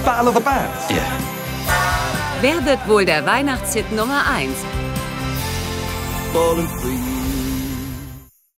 Battle of the Bands. Ja. Wer wird wohl der Weihnachtshit Nummer 1? Falling free.